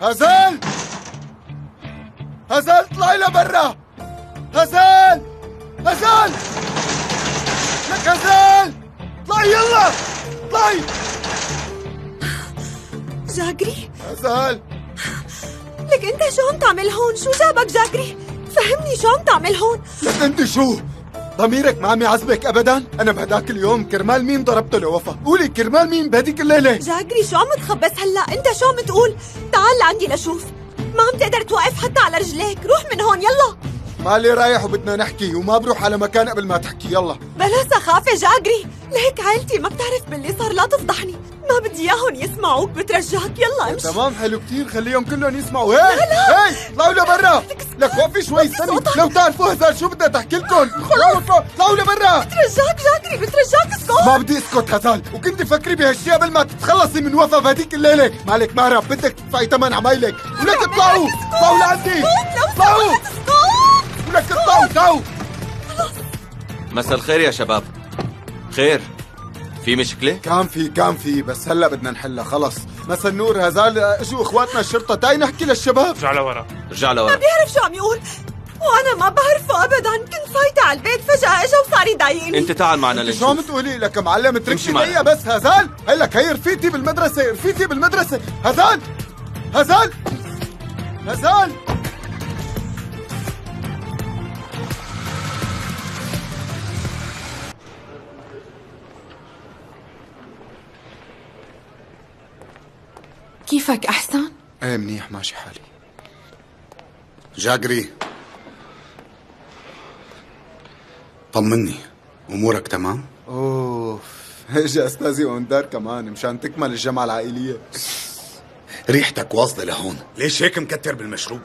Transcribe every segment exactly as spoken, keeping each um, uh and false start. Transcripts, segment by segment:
هزال هزال اطلعي لبرا. هزال هزال لك هزال اطلعي يلا اطلعي. جاكري هزال لك انت شو عم تعمل هون؟ شو جابك جاكري؟ فهمني شو عم تعمل هون؟ لك انت شو؟ ضميرك ما عم يعذبك ابدا؟ انا بهداك اليوم كرمال مين ضربته لوفا؟ قولي كرمال مين بهديك الليله؟ جاكري شو عم تخبص هلا؟ انت شو عم تقول؟ تعال لعندي لشوف. ما عم تقدر توقف حتى على رجليك. روح من هون يلا. مالي رايح وبدنا نحكي وما بروح على مكان قبل ما تحكي. يلا بلا سخافة جاكري، ليك عائلتي ما بتعرف باللي صار. لا تفضحني، ما بدي اياهم يسمعوك. بترجاك يلا امشي. تمام حلو كتير، خليهم كلهم يسمعوا. هي هي اطلعوا لبرا. لك وقفي شوي استني. لو تعرفوا هزال شو بدها تحكي لكم. اطلعوا لبرا. بترجاك جاكري بترجاك اسكت. ما بدي اسكت هزال، وكنت فكري بهالشيء قبل ما تتخلصي من وفا بهديك الليله. مالك مهرب، بدك تدفعي ثمن عمايلك. ولك اطلعوا اطلعوا لعندي. اطلعوا ولك اطلعوا تعوا. مساء الخير يا شباب. خير، في مشكلة؟ كان في كان في بس هلا بدنا نحلها خلص. مسا النور هزال، اجوا اخواتنا الشرطة. تعي نحكي للشباب. ارجع لورا ارجع لورا. ما بيعرف شو عم يقول، وانا ما بعرفه ابدا. كنت فايتة على البيت فجأة اجا وصار يضايقني. انت تعال معنا انت شو عم لنشوف. تقولي؟ لك معلم امشي اتركي معنا. هي بس. هزال هي لك هي رفيقتي بالمدرسة، رفيقتي بالمدرسة. هزال هزال هزال كيفك أحسن؟ ايه منيح ماشي حالي. جاكري طمني، امورك تمام؟ اوف اجا استاذي اوندار كمان مشان تكمل الجمعة العائلية. ريحتك واصلة لهون، ليش هيك مكتر بالمشروب؟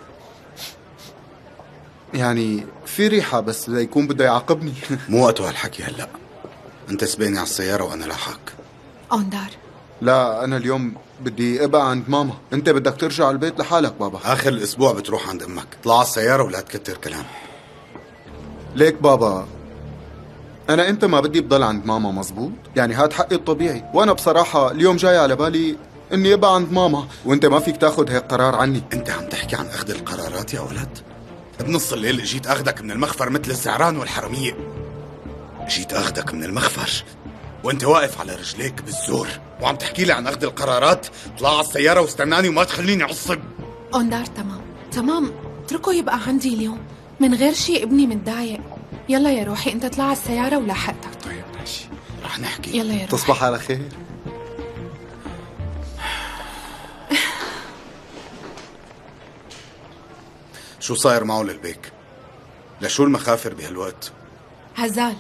يعني في ريحة بس ليكون بده يعاقبني. مو وقته هالحكي هلا، انت سبقني على السيارة وانا لاحقك. اوندار لا انا اليوم بدي ابقى عند ماما، انت بدك ترجع على البيت لحالك بابا. اخر الاسبوع بتروح عند امك، اطلع على السيارة ولا تكتر كلام. ليك بابا، انا انت ما بدي بضل عند ماما مزبوط؟ يعني هاد حقي الطبيعي، وانا بصراحة اليوم جاي على بالي اني ابقى عند ماما، وانت ما فيك تاخذ هيك قرار عني. انت عم تحكي عن اخذ القرارات يا ولد؟ بنص الليل جيت اخذك من المخفر مثل الزعران والحرامية. جيت اخذك من المخفر وانت واقف على رجليك بالزور وعم تحكي لي عن اخذ القرارات. اطلع على السيارة واستناني وما تخليني اعصب. اوندار تمام تمام، اتركه يبقى عندي اليوم من غير شي. ابني متضايق. يلا يا روحي انت اطلع على السيارة ولاحقتك. طيب ماشي رح نحكي. يلا يا روحي. تصبح على خير. شو صاير معه للبيك؟ لشو المخافر بهالوقت؟ هزال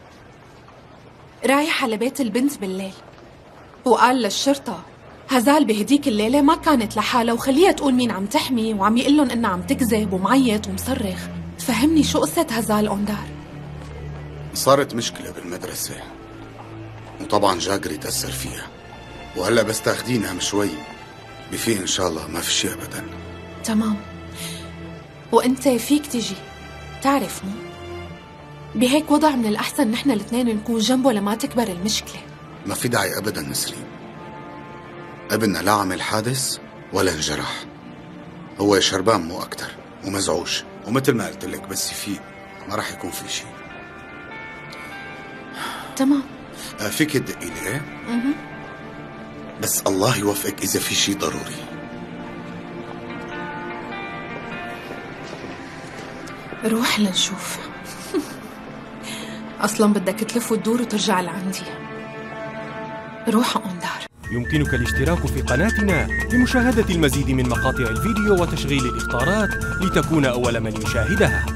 رايح على بيت البنت بالليل وقال للشرطة هزال بهديك الليلة ما كانت لحالها وخليها تقول مين عم تحمي، وعم يقلن انها عم تكذب ومعيط ومصرخ. فهمني شو قصة هزال اوندار؟ صارت مشكلة بالمدرسة وطبعا جاكري تأثر فيها، وهلا بس تاخدينها من شوي بفي ان شاء الله ما في شيء ابدا. تمام، وانت فيك تجي. تعرف مو بهيك وضع من الأحسن نحن الاثنين نكون جنبه لما تكبر المشكلة. ما في داعي ابدا نسرين، ابننا لا عمل حادث ولا انجرح، هو شربان مو اكتر ومزعوج، ومثل ما قلت لك بس يفيق ما راح يكون في شيء. تمام. آه فيك تدقي لي ايه؟ اها بس الله يوفقك اذا في شيء ضروري. روح لنشوف. اصلا بدك تلف وتدور وترجع لعندي. روح اوندار. يمكنك الاشتراك في قناتنا لمشاهدة المزيد من مقاطع الفيديو وتشغيل الإخطارات لتكون أول من يشاهدها.